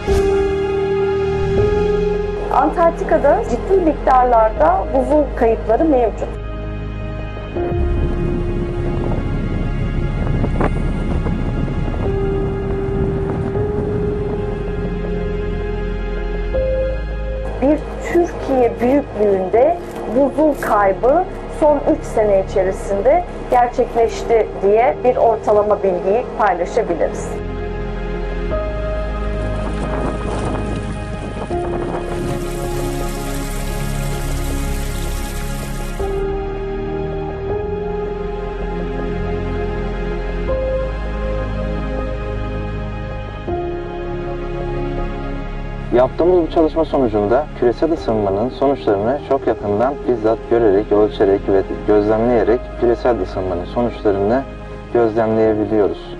Antarktika'da ciddi miktarlarda buzul kayıpları mevcut. Bir Türkiye büyüklüğünde buzul kaybı son 3 sene içerisinde gerçekleşti diye bir ortalama bilgiyi paylaşabiliriz. Yaptığımız bu çalışma sonucunda küresel ısınmanın sonuçlarını çok yakından bizzat görerek, ölçerek ve gözlemleyerek küresel ısınmanın sonuçlarını gözlemleyebiliyoruz.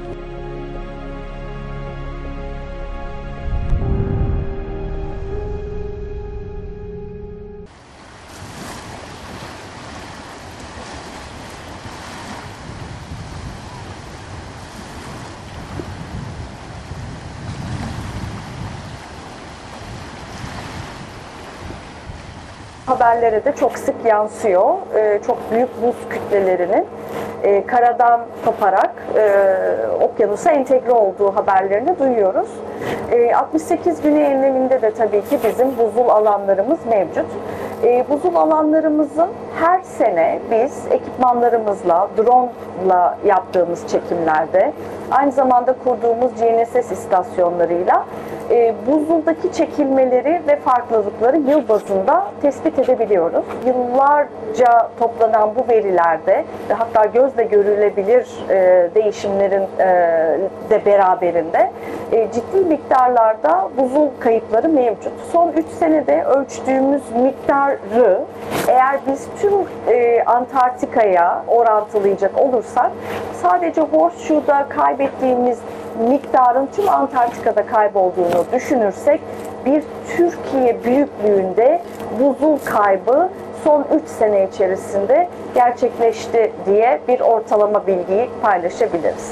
Haberlere de çok sık yansıyor. Çok büyük buz kütlelerinin karadan koparak okyanusa entegre olduğu haberlerini duyuyoruz. 68 Güney enleminde de tabii ki bizim buzul alanlarımız mevcut. Buzul alanlarımızın her sene biz ekipmanlarımızla, drone'la yaptığımız çekimlerde, aynı zamanda kurduğumuz GNSS istasyonlarıyla buzuldaki çekilmeleri ve farklılıkları yıl bazında tespit edebiliyoruz. Yıllarca toplanan bu verilerde ve hatta gözle görülebilir değişimlerin de beraberinde ciddi miktarlarda buzul kayıpları mevcut. Son 3 senede ölçtüğümüz miktarı eğer biz tüm Antarktika'ya orantılayacak olursak sadece Horseshoe'da kaybettiğimiz miktarın tüm Antarktika'da kaybolduğunu düşünürsek bir Türkiye büyüklüğünde buzul kaybı son 3 sene içerisinde gerçekleşti diye bir ortalama bilgiyi paylaşabiliriz.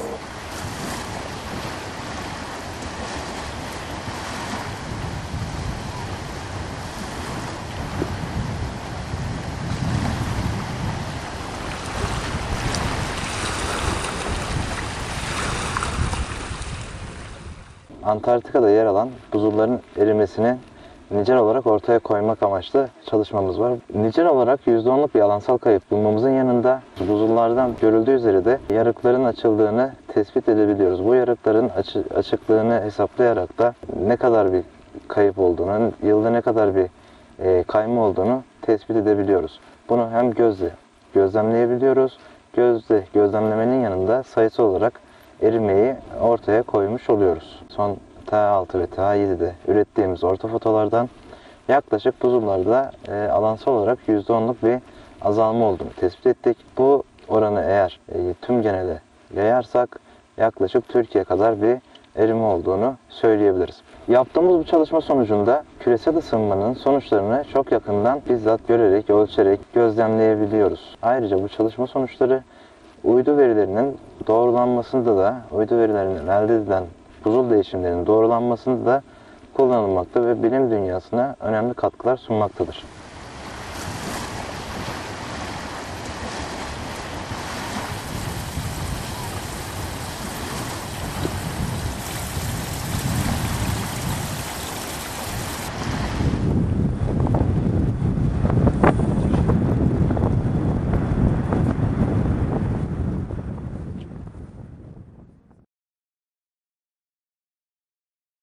Antarktika'da yer alan buzulların erimesini nicel olarak ortaya koymak amaçlı çalışmamız var. Nicel olarak %10'luk bir alansal kayıp bulmamızın yanında buzullardan görüldüğü üzere de yarıkların açıldığını tespit edebiliyoruz. Bu yarıkların açıklığını hesaplayarak da ne kadar bir kayıp olduğunu, yılda ne kadar bir kayma olduğunu tespit edebiliyoruz. Bunu hem gözle gözlemleyebiliyoruz. Gözle gözlemlemenin yanında sayısal olarak erimeyi ortaya koymuş oluyoruz. Son T6 ve T7'de ürettiğimiz ortofotolardan yaklaşık buzullarda alansal olarak %10'luk bir azalma olduğunu tespit ettik. Bu oranı eğer tüm genele yayarsak yaklaşık Türkiye kadar bir erime olduğunu söyleyebiliriz. Yaptığımız bu çalışma sonucunda küresel ısınmanın sonuçlarını çok yakından bizzat görerek, ölçerek gözlemleyebiliyoruz. Ayrıca bu çalışma sonuçları uydu verilerinin doğrulanmasında da, uydu verilerinden elde edilen buzul değişimlerinin doğrulanmasında da kullanılmakta ve bilim dünyasına önemli katkılar sunmaktadır.